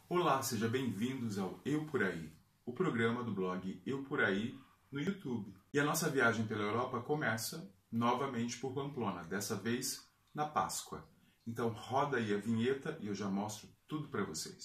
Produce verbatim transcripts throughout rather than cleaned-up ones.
Olá, sejam bem-vindos ao Eu Por Aí, o programa do blog Eu Por Aí no YouTube. E a nossa viagem pela Europa começa novamente por Pamplona, dessa vez na Páscoa. Então roda aí a vinheta e eu já mostro tudo para vocês.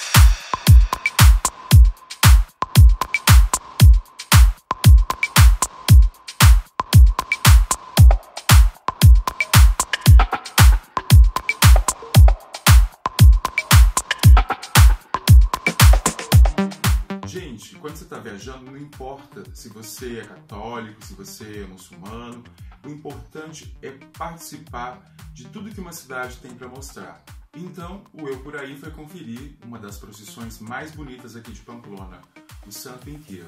Gente, quando você está viajando, não importa se você é católico, se você é muçulmano, o importante é participar de tudo que uma cidade tem para mostrar. Então, o Eu Por Aí foi conferir uma das procissões mais bonitas aqui de Pamplona, o Santo Enterro.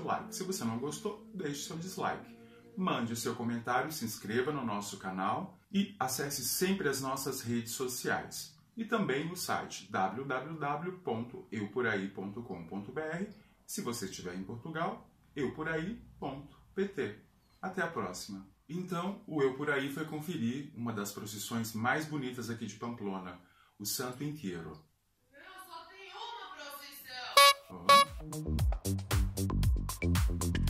like. Se você não gostou, deixe seu dislike. Mande seu comentário, se inscreva no nosso canal e acesse sempre as nossas redes sociais. E também o site w w w ponto eu por aí ponto com ponto b r. Se você estiver em Portugal, eu por aí ponto p t. Até a próxima! Então, o Eu Por Aí foi conferir uma das procissões mais bonitas aqui de Pamplona, o Santo Entierro. Não, só tem uma procissão! Oh.